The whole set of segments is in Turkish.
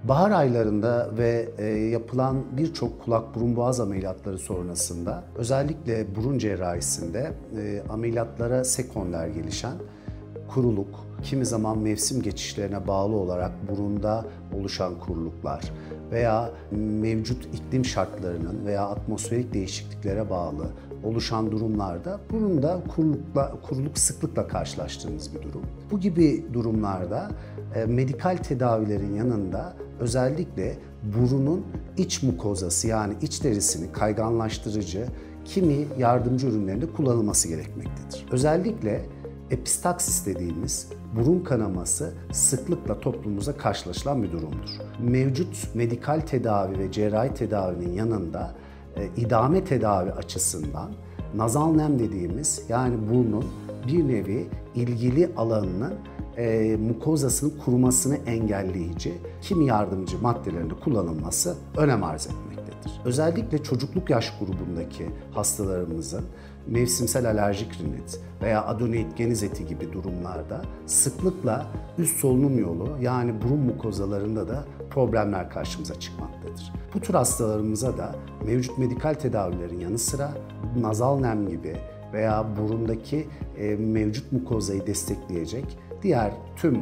Bahar aylarında ve yapılan birçok kulak burun boğaz ameliyatları sonrasında özellikle burun cerrahisinde ameliyatlara sekonder gelişen kuruluk, kimi zaman mevsim geçişlerine bağlı olarak burunda oluşan kuruluklar veya mevcut iklim şartlarının veya atmosferik değişikliklere bağlı oluşan durumlarda burunda kuruluk sıklıkla karşılaştığımız bir durum. Bu gibi durumlarda medikal tedavilerin yanında özellikle burunun iç mukozası yani iç derisini kayganlaştırıcı kimi yardımcı ürünlerinde kullanılması gerekmektedir. Özellikle epistaksis dediğimiz burun kanaması sıklıkla toplumumuzda karşılaşılan bir durumdur. Mevcut medikal tedavi ve cerrahi tedavinin yanında idame tedavi açısından nazal nem dediğimiz yani burnun bir nevi ilgili alanının mukozasının kurumasını engelleyici kimi yardımcı maddelerinde kullanılması önem arz etmektedir. Özellikle çocukluk yaş grubundaki hastalarımızın mevsimsel alerjik rinit veya adenoid genizeti gibi durumlarda sıklıkla üst solunum yolu yani burun mukozalarında da problemler karşımıza çıkmaktadır. Bu tür hastalarımıza da mevcut medikal tedavilerin yanı sıra nazal nem gibi veya burundaki mevcut mukozayı destekleyecek diğer tüm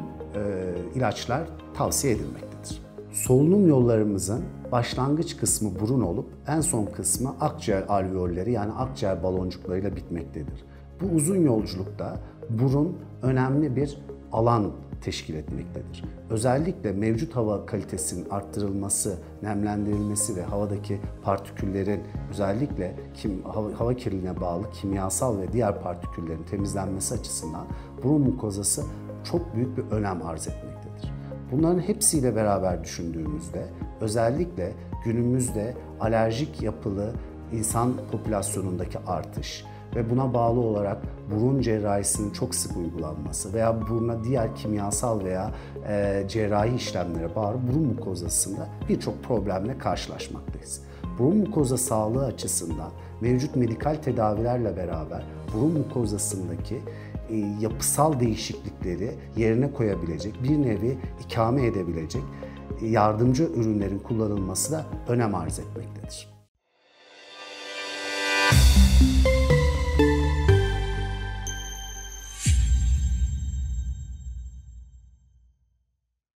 ilaçlar tavsiye edilmektedir. Solunum yollarımızın başlangıç kısmı burun olup en son kısmı akciğer alveolleri yani akciğer baloncuklarıyla bitmektedir. Bu uzun yolculukta burun önemli bir alan teşkil etmektedir. Özellikle mevcut hava kalitesinin arttırılması, nemlendirilmesi ve havadaki partiküllerin özellikle hava kirliliğine bağlı kimyasal ve diğer partiküllerin temizlenmesi açısından burun mukozası çok büyük bir önem arz etmektedir. Bunların hepsiyle beraber düşündüğümüzde özellikle günümüzde alerjik yapılı insan popülasyonundaki artış ve buna bağlı olarak burun cerrahisinin çok sık uygulanması veya buruna diğer kimyasal veya cerrahi işlemlere bağlı burun mukozasında birçok problemle karşılaşmaktayız. Burun mukoza sağlığı açısından mevcut medikal tedavilerle beraber burun mukozasındaki yapısal değişiklikleri yerine koyabilecek, bir nevi ikame edebilecek yardımcı ürünlerin kullanılması da önem arz etmektedir.